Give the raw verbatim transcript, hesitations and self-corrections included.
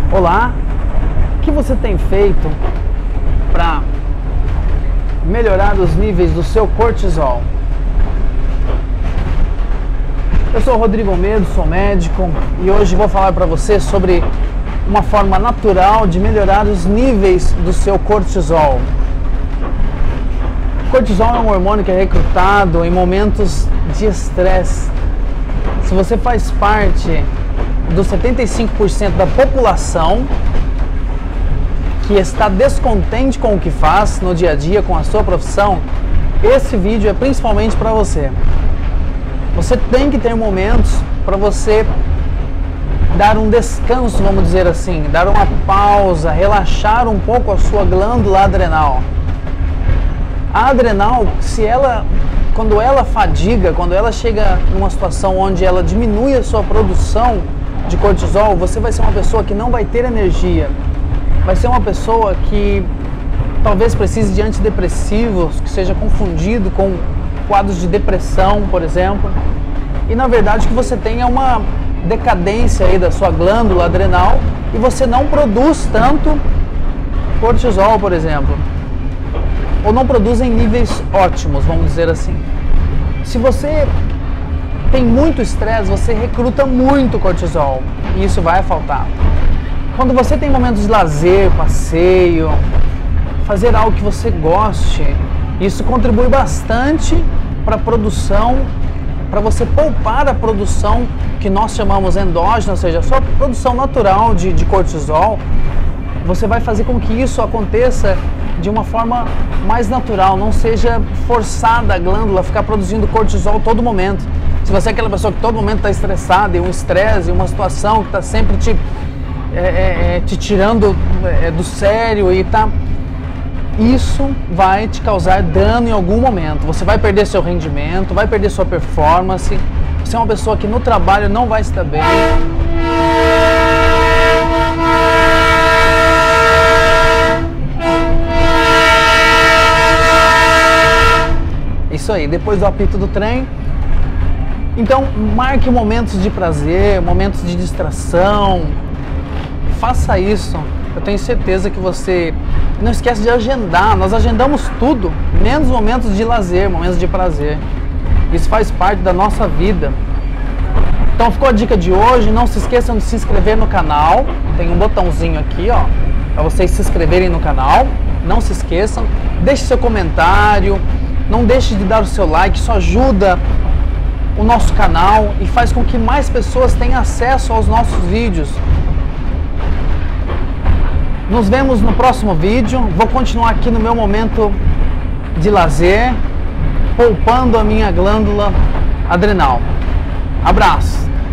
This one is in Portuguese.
Olá, o que você tem feito para melhorar os níveis do seu cortisol? Eu sou o Rodrigo Almeida, sou médico e hoje vou falar para você sobre uma forma natural de melhorar os níveis do seu cortisol. O cortisol é um hormônio que é recrutado em momentos de estresse. Se você faz parte dos setenta e cinco por cento da população que está descontente com o que faz no dia a dia, com a sua profissão, esse vídeo é principalmente para você. Você tem que ter momentos para você dar um descanso, vamos dizer assim, dar uma pausa, relaxar um pouco a sua glândula adrenal. A adrenal, se ela, quando ela fadiga, quando ela chega numa situação onde ela diminui a sua produção de cortisol, você vai ser uma pessoa que não vai ter energia, vai ser uma pessoa que talvez precise de antidepressivos, que seja confundido com quadros de depressão, por exemplo, e na verdade o que você tem é uma decadência aí da sua glândula adrenal e você não produz tanto cortisol, por exemplo, ou não produz em níveis ótimos, vamos dizer assim. Se você tem muito estresse, você recruta muito cortisol e isso vai faltar. Quando você tem momentos de lazer, passeio, fazer algo que você goste, isso contribui bastante para a produção, para você poupar a produção que nós chamamos endógena, ou seja, a sua produção natural de, de cortisol. Você vai fazer com que isso aconteça de uma forma mais natural, não seja forçada a glândula a ficar produzindo cortisol todo momento. Se você é aquela pessoa que todo momento está estressada, e um estresse, uma situação que está sempre te, é, é, te tirando é, do sério e tá, isso vai te causar dano em algum momento. Você vai perder seu rendimento, vai perder sua performance. Você é uma pessoa que no trabalho não vai estar bem. Isso aí, depois do apito do trem. Então, marque momentos de prazer, momentos de distração. Faça isso. Eu tenho certeza que você não esquece de agendar. Nós agendamos tudo, menos momentos de lazer, momentos de prazer. Isso faz parte da nossa vida. Então ficou a dica de hoje. Não se esqueçam de se inscrever no canal. Tem um botãozinho aqui, ó, para vocês se inscreverem no canal. Não se esqueçam. Deixe seu comentário. Não deixe de dar o seu like. Isso ajuda o nosso canal e faz com que mais pessoas tenham acesso aos nossos vídeos. Nos vemos no próximo vídeo. Vou continuar aqui no meu momento de lazer, poupando a minha glândula adrenal. Abraço!